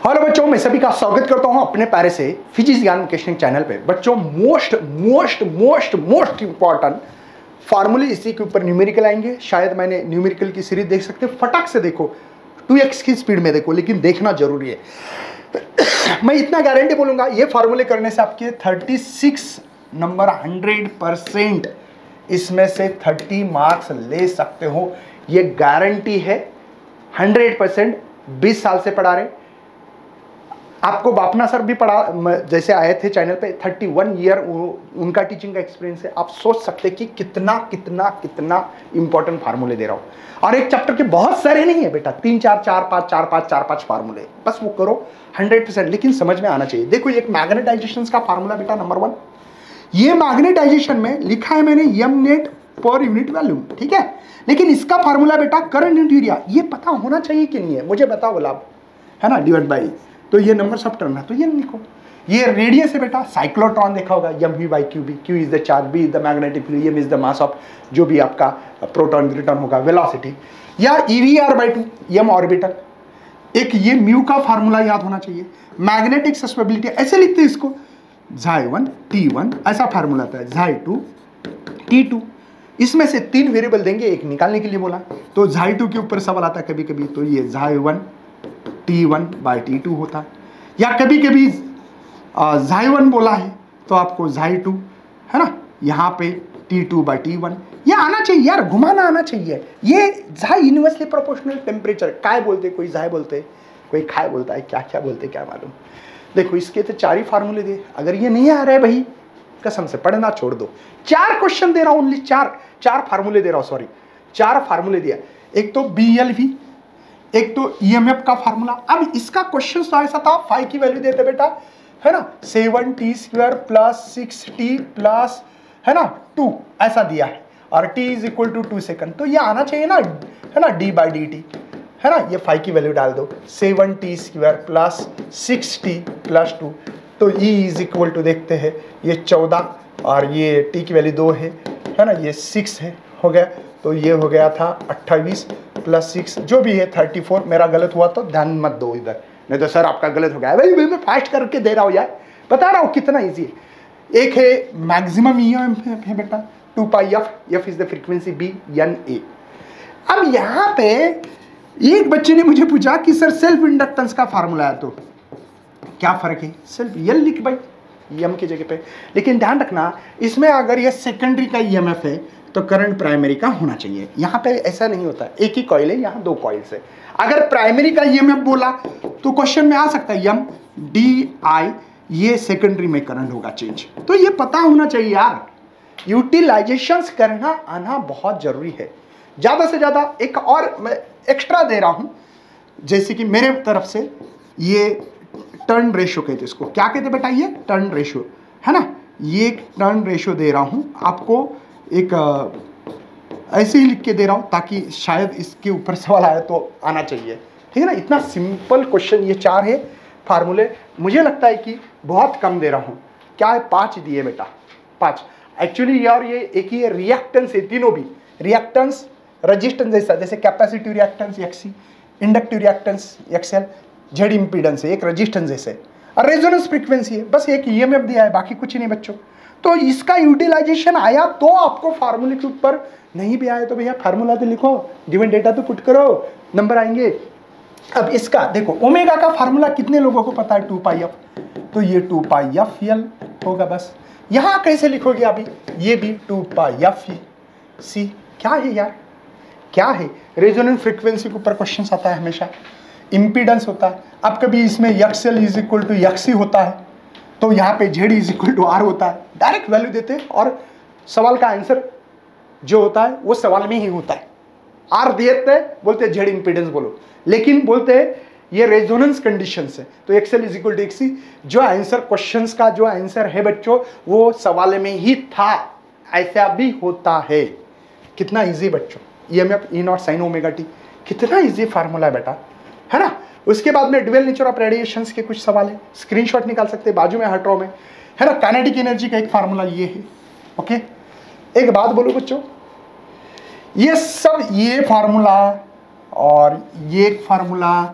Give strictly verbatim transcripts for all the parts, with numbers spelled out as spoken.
Hello बच्चों, मैं सभी का स्वागत करता हूं अपने प्यारे से फिजिक्स ज्ञान क्वेश्चनिंग चैनल पे। बच्चों most most most most important फार्मूले इसी के ऊपर न्यूमेरिकल आएंगे। शायद मैंने न्यूमेरिकल की सीरीज देख सकते हैं, फटाक से देखो, टू एक्स की स्पीड में देखो, लेकिन देखना जरूरी है। मैं इतना गारंटी बोलूंगा, ये फार्मूले करने से आपके छत्तीस नंबर हंड्रेड परसेंट इसमें से तीस मार्क्स ले सकते हो, ये गारंटी है। हंड्रेड परसेंट बीस साल से पढ़ा रहे, आपको बापना सर भी पढ़ा, जैसे आए थे चैनल पे, इकतीस ईयर उनका टीचिंग का एक्सपीरियंस है। आप सोच सकते कि कितना कितना कितना इंपॉर्टेंट फार्मूले दे रहा हूं। और एक चैप्टर के बहुत सारे नहीं है बेटा, तीन चार चार पांच चार पांच चार पांच फार्मूले, बस वो करो हंड्रेड परसेंट, लेकिन समझ में आना चाहिए। देखो एक मैग्नेटाइजेशन का फार्मूला बेटा नंबर वन, ये मैग्नेटाइजेशन में लिखा है मैंने M net per unit volume, ठीक है। लेकिन इसका फार्मूला बेटा करंट इंटू एरिया, ये पता होना चाहिए कि नहीं है, मुझे बताओ बोला, है ना, डिवाइड बाई, तो ये नंबर सब टर्म है, तो ये लिखो। ये रेडियस है बेटा, साइक्लोट्रॉन देखा होगा, M V by Q B, Q is the charge, B is the magnetic field, M is the mass of जो भी आपका प्रोटॉन ग्लिटॉन होगा, वेलोसिटी, या E V R by two M orbital. एक ये म्यू का फार्मूला याद होना चाहिए। मैग्नेटिक सस्टेबिलिटी ऐसे लिखते हैं इसको, झाई वन टी वन, ऐसा फार्मूला आता है, झाई टू टी टू। इसमें से तीन वेरिएबल देंगे, एक निकालने के लिए बोला, तो झाई टू के ऊपर सवाल आता है कभी कभी, तो ये झाई one T one by T two होता है। या कभी कभी झाई वन बोला है तो आपको झाई टू, है ना, यहाँ पे T two by T one, ये आना चाहिए यार, घुमाना आना चाहिए। ये झाई इनवर्सली प्रोपोर्शनल टेम्परेचर, काय बोलते, कोई झाई बोलते, कोई खाए बोलता है, क्या क्या बोलते क्या मालूम। देखो इसके तो चार ही फार्मूले दे, अगर ये नहीं आ रहा है भाई कसम से पढ़ना छोड़ दो। चार क्वेश्चन दे रहा हूं, ओनली चार चार फार्मूले दे रहा हूं, सॉरी चार फार्मूले दिया। एक तो बी एल वी, एक तो ई एम एफ का फार्मूला। अब इसका क्वेश्चन तो ऐसा था, फाइव की वैल्यू देते बेटा, है ना, seven T square plus six T plus, है ना, टू, ऐसा दिया है, और T is equal to two second, तो ये आना चाहिए ना, है ना, डी बाई डी टी, है ना, ये फाइव की वैल्यू डाल दो, seven T square plus six T plus two, तो ई इज इक्वल टू देखते हैं, ये चौदह और ये टी की वैल्यू दो है, है ना, ये सिक्स है, हो गया, तो ये हो गया था अट्ठाईस प्लस सिक्स, जो भी है थर्टी फोर। मेरा गलत हुआ तो ध्यान मत दो इधर, नहीं तो सर आपका गलत हो गया। भाई भाई मैं फास्ट करके दे रहा हूँ यार, बता रहा हूँ कितना इजी है। एक है मैक्सिमम ई एम एफ है बेटा, two pi F, F is the frequency, B N A. अब यहाँ पे एक बच्चे ने मुझे पूछा कि सर सेल्फ इंडक्टेंस का फार्मूला है, तो क्या फर्क है, सिर्फ एल लिख भाई एम की जगह पे। लेकिन ध्यान रखना, इसमें अगर ये सेकेंडरी का ई एम एफ है तो करंट प्राइमरी का होना चाहिए। यहाँ पे ऐसा नहीं होता, एक ही कॉइल है, यहाँ दो कॉइल्स है। अगर प्राइमरी का ई एम एफ बोला तो क्वेश्चन में आ सकता है एम डी आई, ये सेकेंडरी में करंट होगा चेंज, तो ये पता होना चाहिए यार। यूटिलाइजेशंस करना आना बहुत जरूरी है। ज्यादा से ज्यादा एक और मैं एक्स्ट्रा दे रहा हूं, जैसे कि मेरे तरफ से ये टर्न रेशियो कहते, इसको क्या कहते बेटा, ये टर्न रेशियो, है ना, ये टर्न रेशियो दे रहा हूं आपको, एक ऐसे ही लिख के दे रहा हूं ताकि शायद इसके ऊपर सवाल आए तो आना चाहिए, ठीक है ना। इतना सिंपल क्वेश्चन, ये चार है फार्मूले, मुझे लगता है कि बहुत कम दे रहा हूं। क्या है, पांच दिए बेटा, पांच एक्चुअली यार, ये एक ही रिएक्टेंस है, तीनों भी रिएक्टेंस, रेजिस्टेंस जैसा, जैसे capacitive reactance XC, inductive reactance XL, Z impedance है, एक रेजिस्टेंस जैसे, और रेजोनेंस फ्रीक्वेंसी है, बस एक ई एम एफ दिया है, बाकी कुछ नहीं बच्चों। तो इसका यूटिलाइजेशन आया तो आपको फार्मूले के ऊपर, नहीं भी आया तो भैया फार्मूला तो लिखो, गिवन डेटा तो पुट करो, नंबर आएंगे। अब इसका देखो, ओमेगा का फार्मूला कितने लोगों को पता है, टू पाई एफ, तो ये टू पाई एफ एल होगा बस। यहाँ कैसे लिखोगे अभी, ये भी टू पाई एफ सी, क्या है यार, क्या है, रेजोनेंस फ्रीक्वेंसी के ऊपर क्वेश्चन आता है हमेशा, इंपीडेंस होता है। अब कभी इसमें XL is equal to XC होता है, तो यहाँ पे Z is equal to R होता है, डायरेक्ट वैल्यू देते हैं, और सवाल का आंसर जो होता है वो सवाल में ही होता है। आर देते हैं, बोलते हैं जेड इंपीडेंस बोलो, लेकिन बोलते हैं ये रेजोनेंस कंडीशन है, तो XL is equal to XC, जो आंसर क्वेश्चंस का जो आंसर है बच्चों वो सवाल में ही था, ऐसा भी होता है। कितना इजी बच्चों, E M F E not sine omega T, कितना इजी फार्मूला है बेटा, है ना। उसके बाद में ड्यूअल नेचर ऑफ रेडिएशंस के कुछ सवाल है, स्क्रीनशॉट निकाल सकते हैं, बाजू में हट रहा हूं मैं, है ना। काइनेटिक एनर्जी का एक फार्मूला ये है, ओके। एक बात बोलो बच्चों, ये सब, ये फार्मूला और ये एक फार्मूला,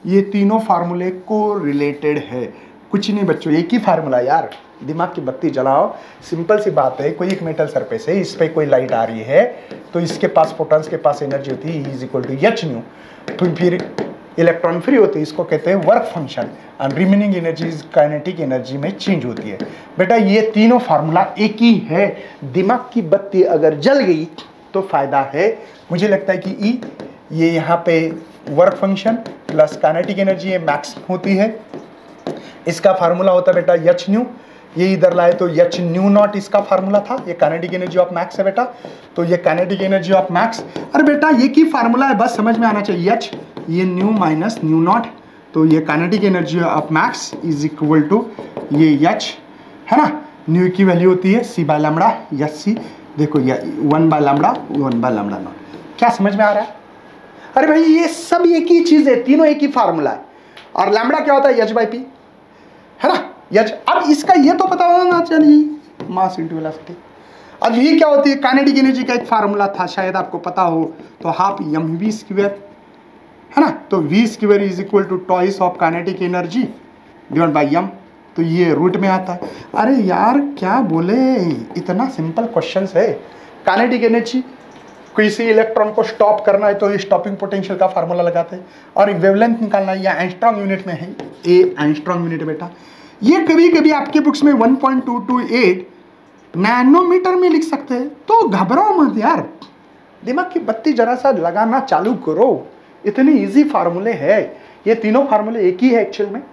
ये तीनों फार्मूले को रिलेटेड है, कुछ नहीं बच्चों, एक ही फार्मूला यार। दिमाग की बत्ती जलाओ, सिंपल सी बात है। कोई एक मेटल सरफेस है, इस पे कोई लाइट आ रही है तो इसके पास फोटॉन्स के पास एनर्जी होती है is equal to H nu, तो फिर इलेक्ट्रॉन फ्री होते हैं, इसको कहते हैं work function, and remaining energy kinetic energy में चेंज होती है। बेटा ये तीनों फार्मूला एक ही है। दिमाग की बत्ती अगर जल गई तो फायदा है। मुझे लगता है कि ई ये यहाँ पे work function plus kinetic energy है मैक्स होती है, इसका फार्मूला होता है बेटा एच न्यू, ये इधर लाए तो एच न्यू नॉट इसका फार्मूला था, ये काइनेटिक एनर्जी ऑफ मैक्स है बेटा, तो ये काइनेटिक एनर्जी ऑफ मैक्स। अरे बेटा ये की फार्मूला है, बस समझ में आना चाहिए। एच ये न्यू माइनस न्यू नॉट, तो ये kinetic energy of max is equal to ये एच है ना, न्यू की वैल्यू होती है C by lambda, H C देखो ये one by lambda one by lambda not. क्या समझ में आ रहा है? अरे भाई ये सब एक ही चीज है, तीनों एक ही फार्मूला है। और लैम्बडा क्या होता है? एच बाई पी है ना, एच। अब इसका ये तो पता होना चाहिए मास इनटू वेलोसिटी। अब ये क्या होती है? काइनेटिक एनर्जी का एक फार्मूला था, शायद आपको पता हो, तो हाफ एम वी स्क्वायर है ना, तो V square is equal to twice of kinetic energy divide by M, तो ये रूट में आता है। अरे यार क्या बोले, इतना सिंपल क्वेश्चन है। काइनेटिक एनर्जी किसी इलेक्ट्रॉन को स्टॉप करना है तो स्टॉपिंग पोटेंशियल का फार्मूला लगाते हैं, और वेवलेंथ निकालना है, या एंगस्ट्रॉम यूनिट में है, ए एंगस्ट्रॉम यूनिट बेटा। ये कभी कभी आपके बुक्स में one point two two eight nanometer में लिख सकते हैं, तो घबराओ मत यार, दिमाग की बत्ती जरा सा लगाना चालू करो, इतने इजी फार्मूले है। ये तीनों फार्मूले एक ही है एक्चुअल में,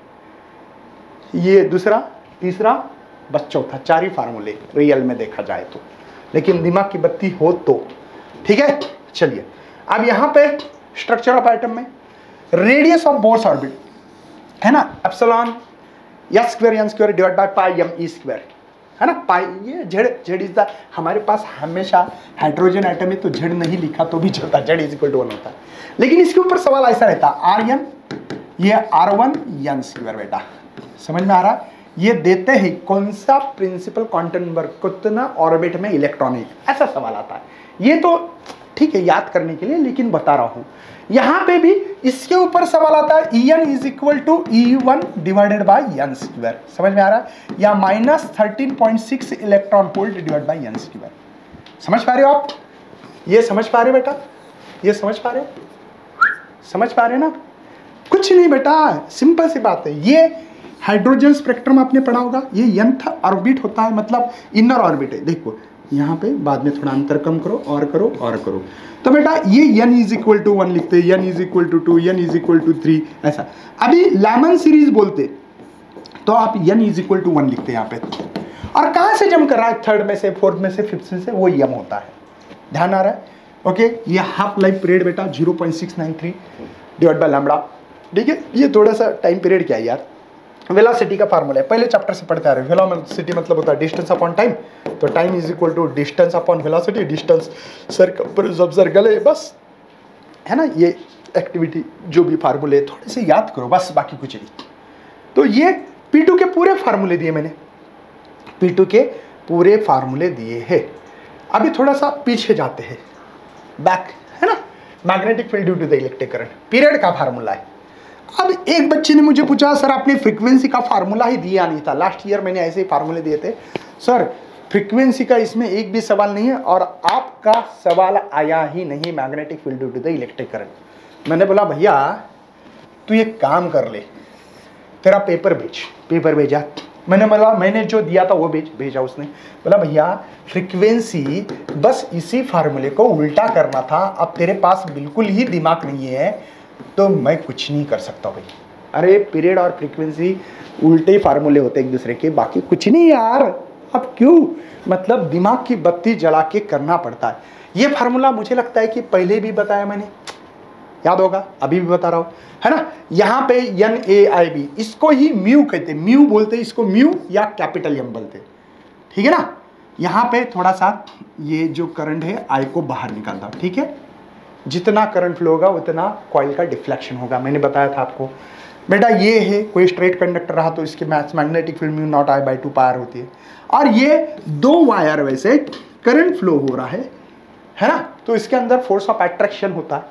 ये दूसरा तीसरा बस चौथा, चार ही फार्मूले रियल में देखा जाए तो, लेकिन दिमाग की बत्ती हो तो ठीक है। चलिए अब यहां पे स्ट्रक्चर ऑफ एटम में रेडियस ऑफ बोर्स ऑर्बिट है ना, epsilon S square N square divide by pi M E square है ना, पाई ये जेड, जेड इज द, हमारे पास हमेशा हाइड्रोजन एटम है तो जेड नहीं लिखा तो भी चलता, Z is equal to one होता है। लेकिन इसके ऊपर सवाल ऐसा रहता है आर एन, ये आर वन एन स्क्वायर बेटा, समझ में आ रहा? ये देते हैं कौन सा प्रिंसिपल क्वांटम नंबर, कितना ऑर्बिट में इलेक्ट्रॉन है, ऐसा सवाल आता है। ये तो ठीक है याद करने के लिए, लेकिन बता रहा हूं यहां पे भी इसके ऊपर सवाल आता है E N is equal to E one divided by N square, समझ में आ रहा है, या minus thirteen point six electron volt divide by N square. समझ पा रहे हो आप? ये समझ पा रहे हो बेटा? ये समझ पा रहे हो? समझ पा रहे हो ना? कुछ नहीं बेटा, सिंपल सी बात है। ये हाइड्रोजन स्पेक्ट्रम आपने पढ़ा होगा, ये nth ऑर्बिट होता है, मतलब इनर ऑर्बिट है। देखो यहाँ पे बाद में थोड़ा अंतर कम करो और करो और करो, तो बेटा ये n is equal to one लिखते हैं, n is equal to two, n is equal to three, ऐसा। अभी लैमन सीरीज बोलते तो आप n is equal to one लिखते हैं यहाँ पे, और कहाँ से जम कर रहा है? थर्ड में से, फोर्थ में से, फिफ्थ में से, वो यम होता है। ध्यान आ रहा है? ओके, ये हाफ लाइफ पीरियड बेटा zero point six nine three divide by lambda, ठीक है। ये थोड़ा सा टाइम पीरियड क्या है यार, वेलोसिटी का फार्मूला है, पहले चैप्टर से पढ़ते आ रहे हैं। वेलोसिटी मतलब होता है डिस्टेंस अपॉन टाइम, तो time is equal to distance upon velocity, distance circumference of circle है, बस है ना। ये एक्टिविटी जो भी फार्मूले थोड़े से याद करो बस, बाकी कुछ नहीं। तो ये पी टू के पूरे फार्मूले दिए मैंने, पी टू के पूरे फार्मूले दिए हैं। अभी थोड़ा सा पीछे जाते हैं, बैक है ना, magnetic field due to the electric current, period का फार्मूला है। अब एक बच्चे ने मुझे पूछा सर आपने फ्रीक्वेंसी का फार्मूला ही दिया नहीं था, लास्ट ईयर मैंने ऐसे ही फार्मूले दिए थे सर, फ्रीक्वेंसी का इसमें एक भी सवाल नहीं है, और आपका सवाल आया ही नहीं magnetic field due to the electric current. मैंने बोला भैया तू एक काम कर ले, तेरा पेपर भेज, पेपर भेजा, मैंने बोला मैंने जो दिया था वो भेज, भेजा उसने। बोला भैया फ्रीक्वेंसी बस इसी फार्मूले को उल्टा करना था, अब तेरे पास बिल्कुल ही दिमाग नहीं है तो मैं कुछ नहीं कर सकता भाई। अरे पीरियड और फ्रीक्वेंसी उल्टे फार्मूले होते एक दूसरे के, बाकी कुछ नहीं यार। अब क्यों, मतलब दिमाग की बत्ती जला के करना पड़ता है। ये फार्मूला मुझे लगता है कि पहले भी बताया मैंने, याद होगा, अभी भी बता रहा हूं है ना। यहाँ पे एन ए आई बी, इसको ही म्यू कहते, म्यू बोलते, इसको म्यू या कैपिटल एम बोलते, ठीक है ना। यहाँ पे थोड़ा सा ये जो करंट है आई को बाहर निकालता, ठीक है। जितना करंट फ्लो होगा उतना कॉइल का डिफ्लेक्शन होगा, मैंने बताया था आपको बेटा। ये है कोई स्ट्रेट कंडक्टर रहा तो इसके maths magnetic field mu not I by two pi R होती है, और ये दो वायर वैसे करंट फ्लो हो रहा है है ना, तो इसके अंदर फोर्स ऑफ अट्रैक्शन होता है।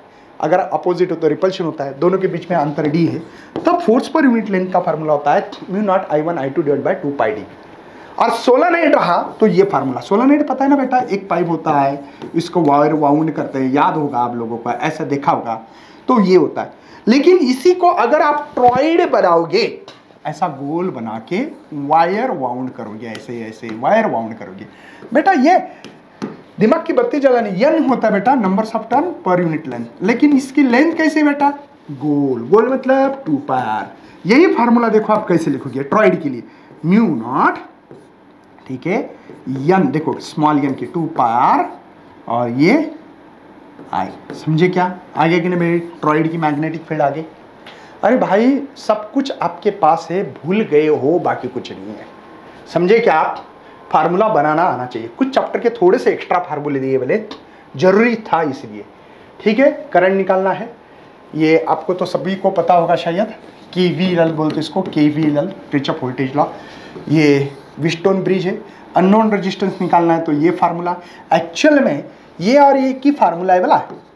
अगर अपोजिट हो तो रिपल्शन होता है, दोनों के बीच में अंतर डी है, तब फोर्स पर यूनिट लेंथ का फार्मूला होता है mu not I one I two divide by two pi D. और सोलेनोइड रहा तो ये फार्मूला, सोलेनोइड पता है ना बेटा, एक पाइप होता है, इसको वायर वाउंड करते हैं, याद होगा आप लोगों को, ऐसा देखा होगा, तो ये होता है। लेकिन इसी को अगर आप टॉरॉइड बनाओगे, ऐसा गोल बना के वायर वाउंड करोगे, ऐसे ऐसे वायर वाउंड करोगे बेटा, ये दिमाग की बत्ती जलानी, एन होता है बेटा numbers of turn per unit length, लेकिन इसकी लेंथ कैसे बेटा, गोल, गोल मतलब टू पाई आर। यही फार्मूला देखो आप कैसे लिखोगे टॉरॉइड के लिए, म्यू नॉट, ठीक है, एन देखो स्मॉल एन की टू पाई आर और ये आई, समझे क्या, आगे कि नहीं मेरी टॉरॉइड की मैग्नेटिक फील्ड आगे। अरे भाई सब कुछ आपके पास है, भूल गए हो, बाकी कुछ नहीं है, समझे क्या आप, फार्मूला बनाना आना चाहिए। कुछ चैप्टर के थोड़े से एक्स्ट्रा फार्मूले दिए बोले, जरूरी था इसलिए, ठीक है। करंट निकालना है, ये आपको तो सभी को पता होगा शायद, के वी एल एल बोलते इसको, K V L L Kirchhoff voltage law, ये व्हीटस्टोन ब्रिज है। अननोन रेजिस्टेंस निकालना है तो ये फार्मूला, एक्चुअल में ये और ये एक ही फार्मूला है बोला,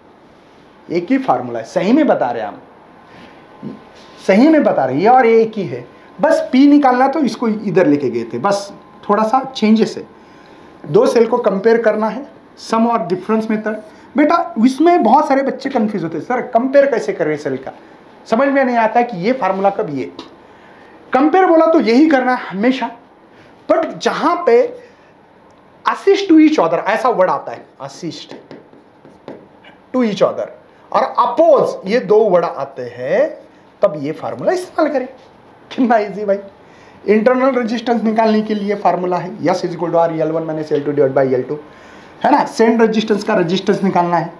एक ही फार्मूला है, सही में बता रहे हैं हम, सही में बता रहे, ये और ये एक ही है, बस पी निकालना तो इसको इधर लेके गए थे, बस थोड़ा सा चेंजेस है। दो सेल को कंपेयर करना है, सम और डिफरेंस मेथड। बेटा इसमें बहुत सारे बच्चे कंफ्यूज होते हैं, सर कंपेयर कैसे कर रहे हैं सेल का, समझ में नहीं आता है कि ये फार्मूला कब, ये कंपेयर बोला तो यही करना है हमेशा, बट जहां पे असिस्ट टू ईच अदर ऐसा वर्ड आता है, असिस्ट टू ईच अदर और अपोज, ये दो वर्ड आते हैं, तब ये फार्मूला इस्तेमाल करें। कितना इजी भाई। इंटरनल रेजिस्टेंस निकालने के लिए फार्मूला है S is equal to R L one minus L two divide by L two, है ना। सेंड रेजिस्टेंस का रेजिस्टेंस निकालना है,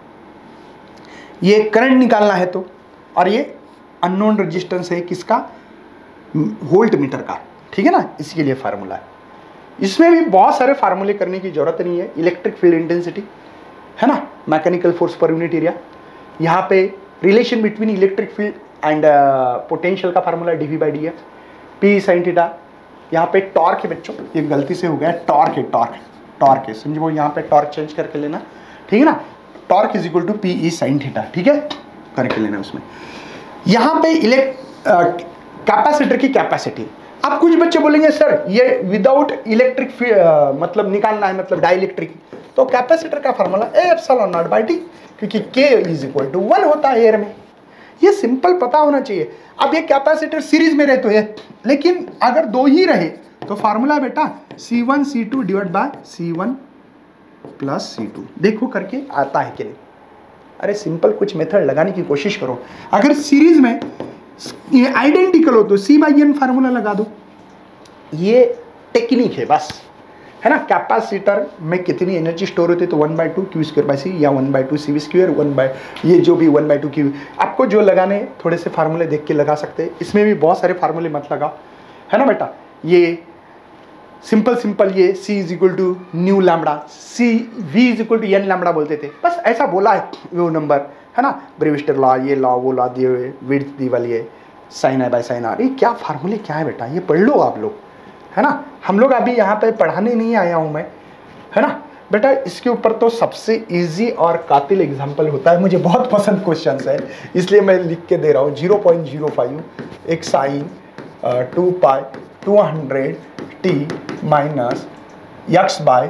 ये करंट निकालना है तो, और ये अननोन रेजिस्टेंस है किसका, वोल्ट मीटर का, ठीक है ना, इसके लिए फार्मूला है। इसमें भी बहुत सारे फार्मूले करने की जरूरत नहीं है। इलेक्ट्रिक फील्ड इंटेंसिटी, है ना, mechanical force per unit area, यहाँ पे relation between electric field and potential का formula DV by D F, P sine theta, यहाँ पे टॉर्क है बच्चों, ये गलती से हो गया, टॉर्क है, टॉर्क टॉर्क है, समझो, यहाँ पे टॉर्क चेंज करके लेना, ठीक है ना, torque is equal to P E sine theta, ठीक है, करके लेना उसमें। यहाँ पे इलेक्ट कैपेसिटर की कैपेसिटी, अब कुछ बच्चे बोलेंगे सर ये विदाउट इलेक्ट्रिक मतलब निकालना है, मतलब डाइलेक्ट्रिक, तो कैपेसिटर का formula A epsilon not by T, क्योंकि K is equal to one होता है एयर में, ये सिंपल पता होना चाहिए। अब ये कैपेसिटर सीरीज में रहे तो ये, लेकिन अगर दो ही रहे तो फार्मूला बेटा C one C two divide by C one plus C two, देखो करके आता है कि नहीं। अरे सिंपल कुछ मेथड लगाने की कोशिश करो। अगर सीरीज में ये आइडेंटिकल हो तो सी बाई एन फार्मूला लगा दो, ये टेक्निक है बस, है ना। कैपेसिटर में कितनी एनर्जी स्टोर होती है तो one by two Q square by C, या one by two C V square, one by ये जो भी वन बाई टू क्यू, आपको जो लगाने थोड़े से फार्मूले देख के लगा सकते हैं। इसमें भी बहुत सारे फार्मूले मत लगाओ, है ना बेटा। ये सिंपल सिंपल ये C is equal to nu lambda, C V is equal to N lambda बोलते थे, बस ऐसा बोला है वो नंबर, है ना। ब्रेविस्टर लॉ, ये लॉ वो लॉ दिए हुए, विड्थ दी वाली है, sine I by sine R, ये क्या फार्मूले क्या है बेटा, ये पढ़ लो आप लोग, है ना। हम लोग अभी यहाँ पे पढ़ाने नहीं आया हूँ मैं, है ना बेटा। इसके ऊपर तो सबसे इजी और कातिल एग्जाम्पल होता है, मुझे बहुत पसंद क्वेश्चन है इसलिए मैं लिख के दे रहा हूँ। जीरो पॉइंट जीरो फाइव एक sine two pi two hundred T minus X by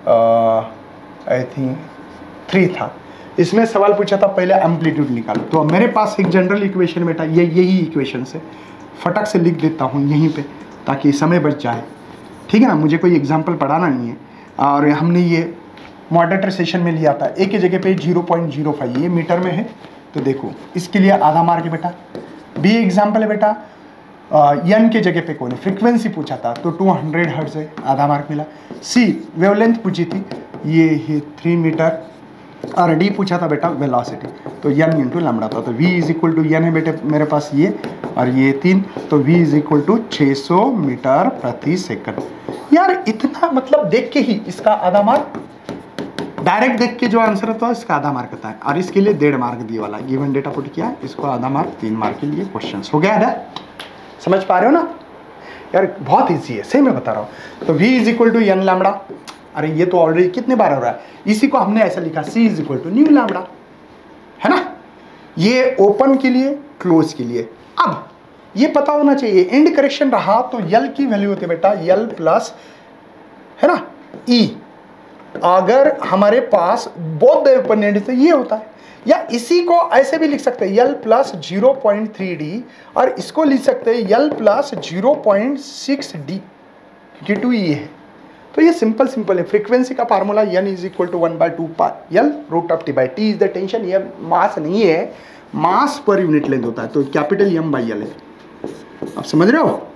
I think three था। इसमें सवाल पूछा था पहले एम्पलीट्यूड निकालो, तो मेरे पास एक जनरल इक्वेशन बेटा ये यही इक्वेशन से फटक से लिख देता हूँ यहीं पे, ताकि समय बच जाए, ठीक है ना। मुझे कोई एग्जांपल पढ़ाना नहीं है, और हमने ये मॉडरेटर सेशन में लिया था, एक ही जगह पे जीरो पॉइंट जीरो फाइव, ये मीटर में है तो देखो इसके लिए आधा मार्क है बेटा। बी एग्जाम्पल है बेटा, एन के जगह पे कौन है, फ्रीक्वेंसी पूछा था तो टू हंड्रेड हर्ट्ज है, आधा मार्क मिला। सी वेवलेंथ पूछी थी, ये है थ्री मीटर, और डी पूछा था बेटा वेलोसिटी, तो एन इंटू लैम्बडा था, तो V is equal to N है बेटे मेरे पास ये, और ये तीन, तो v इज इक्वल टू छः सौ मीटर प्रति सेकंड। यार इतना मतलब देख के ही इसका आधा मार्क, डायरेक्ट देख के जो आंसर होता है इसका आधा मार्क होता है, और इसके लिए डेढ़ मार्क दिए वाला है, गिवन डेटा पुट किया, इसको आधा मार्क, तीन मार्क के लिए क्वेश्चन हो गया है। समझ पा रहे हो ना यार, बहुत ईजी है, सही मैं बता रहा हूँ। तो v is equal to N lambda, अरे ये तो ऑलरेडी कितने बार हो रहा है, इसी को हमने ऐसा लिखा c is equal to nu lambda, है ना। ये ओपन के लिए, क्लोज के लिए। अब ये पता होना चाहिए, एंड करेक्शन रहा तो यल की वैल्यू होती है बेटा यल प्लस, है ना, ई। अगर हमारे पास बोथ द ओपन एंड तो ये होता है, या इसी को ऐसे भी लिख सकते हैं L plus zero point three D, और इसको लिख सकते हैं L plus zero point six D, क्योंकि टू ई है। तो ये सिंपल सिंपल है। फ्रीक्वेंसी का formula N is equal to one by two pi L root of T by T is the tension. ये मास नहीं है, मास पर यूनिट लेंथ होता है, तो कैपिटल एम बाई एल है। आप समझ रहे हो,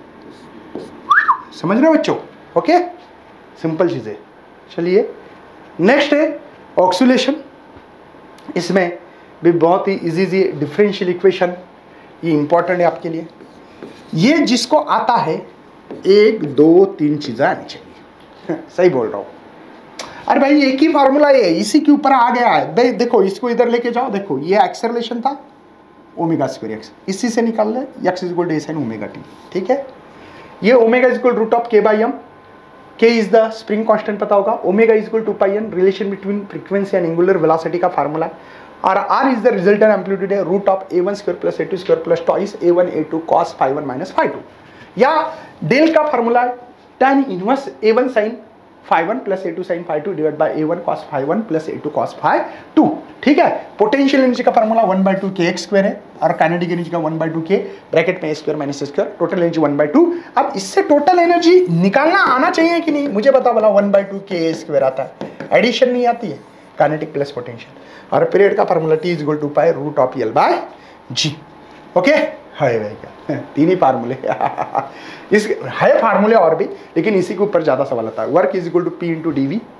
समझ रहे हो बच्चों? ओके, सिंपल चीज़ है। चलिए नेक्स्ट है ऑक्सीलेशन। इसमें भी बहुत ही इजी इजी डिफरेंशियल इक्वेशन, ये इंपॉर्टेंट है आपके लिए। ये जिसको आता है एक दो तीन चीज़ें आनी चाहिए। सही बोल रहा हूँ। अरे भाई एक ही फार्मूला है, इसी के ऊपर आ गया है। दे, देखो इसको इधर लेके जाओ, देखो ये एक्सेलरेशन था ओमेगा स्क्वायर एक्स, इसी से निकाल ले X is equal to A sine omega T. ठीक है, ये omega is equal root of K by M, K is the spring constant पता होगा, omega is equal to pi N relation between frequency and angular velocity का formula, और R is the resultant amplitude है root of A one square plus A two square plus twice A one A two cos five one minus five two, या डेल का formula है tan inverse A one sine five one plus A two sine five two divide by A one cos five one plus A two cos five two. ठीक है, potential energy का formula one by two के x square है, और kinetic energy का one by two के bracket में A square minus square, total energy one by two. अब इससे टोटल एनर्जी निकालना आना चाहिए कि नहीं, मुझे बता बोला वन बाय टू के ए स्क्वायर आता है, एडिशन नहीं आती है, काइनेटिक प्लस पोटेंशियल। और पीरियड का formula T is equal to pi root of L by G. Okay, है भाई क्या तीन ही फार्मूले इस है फार्मूले और भी, लेकिन इसी के ऊपर ज्यादा सवाल आता है। Work is equal to P into D V,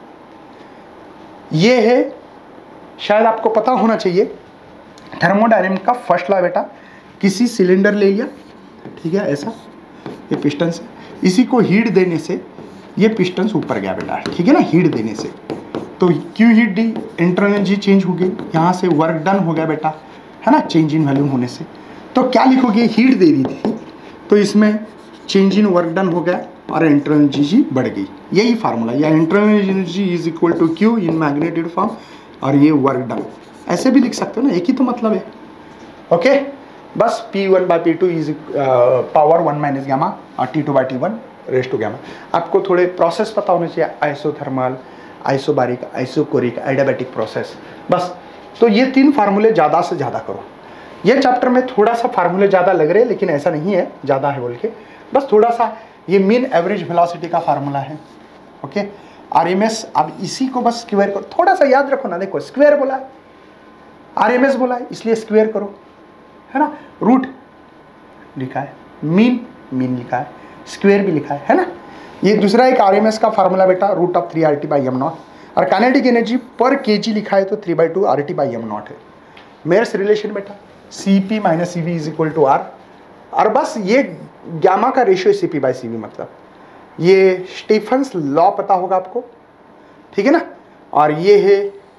ये है, शायद आपको पता होना चाहिए थर्मोडायनेमिक का फर्स्ट लॉ बेटा। किसी सिलेंडर ले लिया, ठीक है, ऐसा ये पिस्टन से, इसी को हीट देने से ये पिस्टन ऊपर गया बेटा, ठीक है ना, हीट देने से। तो Q heat D, internal energy change हो गई, यहाँ से वर्क डन हो गया बेटा, है ना, चेंज इन वॉल्यूम होने से। तो क्या लिखोगे, हीट दे दी थी तो इसमें चेंज इन वर्क डन हो गया और इंटरनल एनर्जी बढ़ गई, यही फार्मूला, या internal energy is equal to Q in magnetic form, और ये वर्क डन, ऐसे भी लिख सकते हो ना, एक ही तो मतलब है। ओके, बस P one by P two is power one minus gamma और T two by T one raise to gamma. आपको थोड़े प्रोसेस पता होने चाहिए, isothermal, isobaric, isochoric, adiabatic process, बस। तो ये तीन फार्मूले ज़्यादा से ज़्यादा करो। ये चैप्टर में थोड़ा सा फार्मूले ज़्यादा लग रहे हैं, लेकिन ऐसा नहीं है ज़्यादा है बोल के, बस थोड़ा सा ये मीन एवरेज वेलोसिटी का फार्मूला है। ओके, आरएमएस, अब इसी को बस स्क्वायर करो, थोड़ा सा याद रखो ना, देखो स्क्वायर बोला है, आरएमएस बोला है, इसलिए स्क्वायर करो, है ना, रूट लिखा है, मीन मीन लिखा है, स्क्वायर भी लिखा है, है ना। ये दूसरा एक आरएमएस का फार्मूला बेटा root of three R T by M nought, और काइनेटिक एनर्जी पर केजी लिखा है तो three by two R T by M nought है। मेयर्स रिलेशन बेटा C P minus C V is equal to R, और बस ये गामा का ratio C P by C V, मतलब ये स्टीफन्स लॉ पता होगा आपको, ठीक है ना। और ये है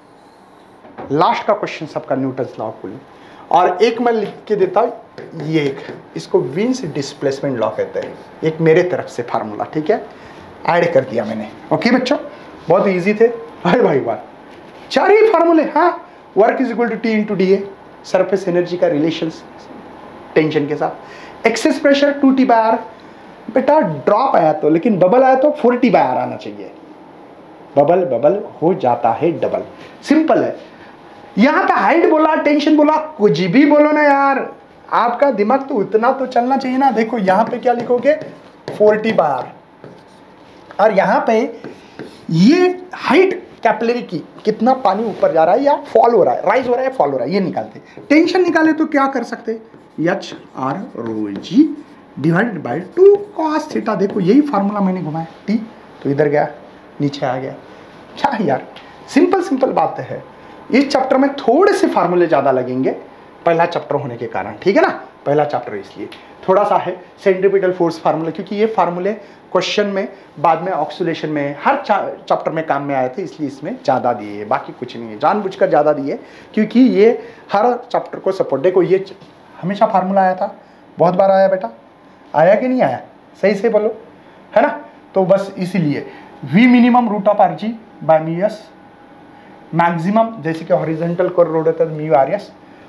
लास्ट का क्वेश्चन सबका, न्यूटन्स लॉ को। और एक मैं लिख के देता हूँ, ये एक, इसको विंस डिस्प्लेसमेंट लॉ कहते हैं, एक मेरे तरफ से फार्मूला, ठीक है, ऐड कर दिया मैंने। ओके बच्चों, बहुत इजी थे भाई भाई बात, चार ही फार्मूले। हाँ, work is equal to T into D A, surface energy का रिलेशंस टेंशन के साथ, excess pressure two T by R, बेटा ड्रॉप आया तो, लेकिन बबल आया तो फोर टी बाय आर आना चाहिए, बबल बबल हो जाता है डबल, सिंपल है। यहाँ पे हाइट बोला, टेंशन बोला, कुछ भी बोलो ना यार, आपका दिमाग तो उतना तो चलना चाहिए ना। देखो यहाँ पे क्या लिखोगे, फोर टी बाय आर, और यहाँ पे ये हाइट कैपिलरी की, कितना पानी ऊपर जा रहा है या फॉल हो रहा है, राइज हो रहा है, फॉल हो रहा है, ये निकालते। टेंशन निकाले तो क्या कर सकते, H R rho G divided by two cos theta. देखो यही फार्मूला मैंने घुमाया, टी तो इधर गया, नीचे आ गया। क्या यार, सिंपल सिंपल बात है। इस चैप्टर में थोड़े से फार्मूले ज़्यादा लगेंगे, पहला चैप्टर होने के कारण, ठीक है ना, पहला चैप्टर इसलिए थोड़ा सा है सेंट्रीपिटल फोर्स फार्मूला, क्योंकि ये फार्मूले क्वेश्चन में बाद में ऑक्सीलेशन में हर चैप्टर में काम में आए थे, इसलिए इसमें ज़्यादा दिए है, बाकी कुछ नहीं है, जानबूझकर ज़्यादा दिए, क्योंकि ये हर चैप्टर को सपोर्ट। देखो ये हमेशा फार्मूला आया था, बहुत बार आया बेटा, आया कि नहीं आया, सही से बोलो, है ना। तो बस इसीलिए V minimum root of R G by mu S, maximum जैसे कि हॉरिजॉन्टल कोर रोड होता है म्यू आर एस,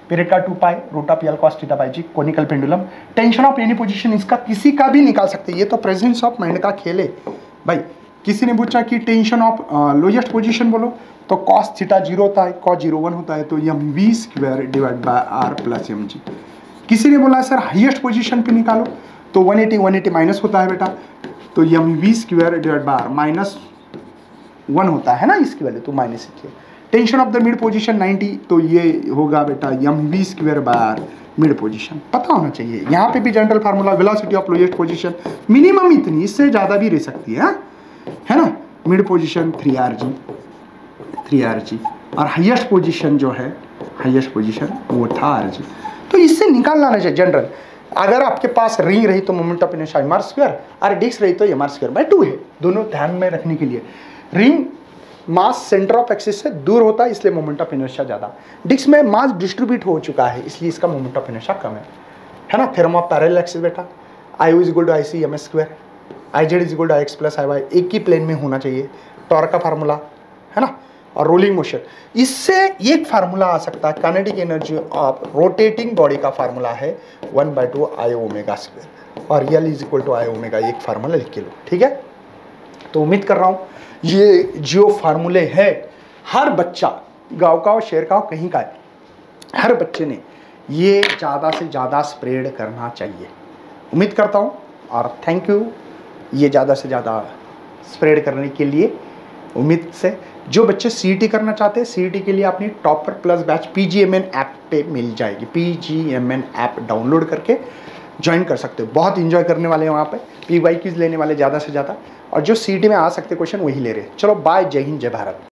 पीरियड का two pi root of L cos theta by G, conical pendulum, tension of any position इसका किसी का भी निकाल सकते हैं, ये तो प्रेजेंस ऑफ माइंड का खेल है भाई। किसी ने पूछा कि टेंशन ऑफ लोएस्ट पोजीशन बोलो तो कॉस थीटा जीरो होता है, कॉस जीरो वन होता है, तो M V square divide by R plus M G. किसी ने बोला सर हाईएस्ट पोजीशन पे निकालो तो one eighty one eighty minus होता है बेटा, तो M V square divide by R minus one होता है ना, इसकी वैल्यू तो माइनस एक है। Tension of the mid position ninety, तो ये होगा बेटा M V square by R mid position, पता होना चाहिए। यहाँ पे भी general formula velocity of lowest position minimum इतनी, इससे ज़्यादा भी रह सकती है है ना। Mid position three R G, three R G, और हाईएस्ट पोजीशन जो है हाईएस्ट पोजीशन वो था आर जी। तो इससे निकालना नहीं चाहिए जनरल। अगर आपके पास रिंग रही तो moment of inertia M R square, और डिस्क रही तो M R square by two है, दोनों ध्यान में रखने के लिए। Ring mass centre of axis से दूर होता है इसलिए मोमेंट ऑफ इनर्शिया ज़्यादा, डिस्क में मास डिस्ट्रीब्यूट हो चुका है इसलिए इसका मोमेंट ऑफ इनर्शिया कम है, है ना। थ्योरम ऑफ पैरेलल एक्सिस बेटा, I O is equal to I C M S square, I Z is equal to I X plus I Y, एक ही प्लेन में होना चाहिए। टॉर्क का फार्मूला है ना, और रोलिंग मोशन, इससे एक फार्मूला आ सकता है kinetic energy of rotating body का फार्मूला है one by two I omega square, और L is equal to I omega, एक फार्मूला लिख के लो, ठीक है। तो उम्मीद कर रहा हूँ ये जो फार्मूले हैं हर बच्चा, गाँव का हो शहर का हो कहीं का है, हर बच्चे ने ये ज़्यादा से ज़्यादा स्प्रेड करना चाहिए, उम्मीद करता हूँ। और थैंक यू ये ज़्यादा से ज़्यादा स्प्रेड करने के लिए। उम्मीद से जो बच्चे सीईटी करना चाहते हैं, सीईटी के लिए अपनी topper plus batch PGMN app पे मिल जाएगी, पीजीएमएन ऐप डाउनलोड करके ज्वाइन कर सकते हो। बहुत इंजॉय करने वाले हैं वहाँ पे, पीवाई क्यूज लेने वाले ज़्यादा से ज़्यादा, और जो सीईटी में आ सकते क्वेश्चन वही ले रहे हैं। चलो बाय, जय हिंद, जय भारत।